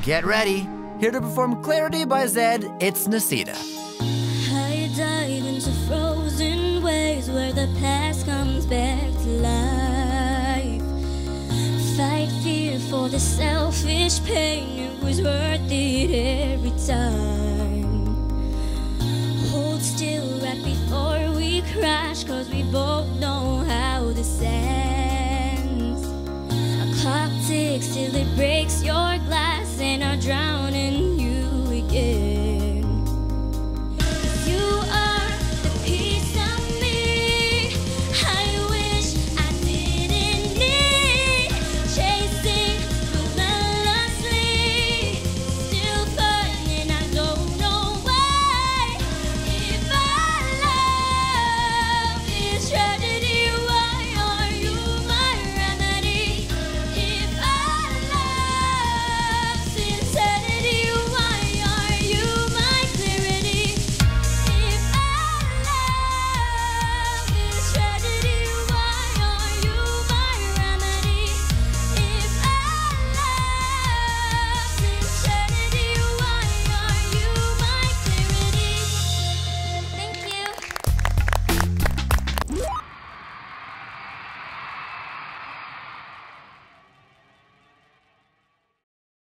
Get ready. Here to perform Clarity by Zedd, it's Nasita. I dive into frozen waves where the past comes back to life. Fight fear for the selfish pain, it was worth it every time. Hold still right before we crash, cause we both know how this ends. A clock ticks till it breaks your glass and I drown